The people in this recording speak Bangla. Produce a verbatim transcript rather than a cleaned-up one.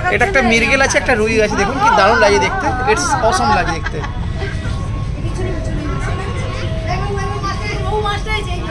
এটা একটা মৃগেল আছে, একটা রুই আছে, দেখুন কি দারুণ লাগে দেখতে, ইটস অসম লাগে দেখতে।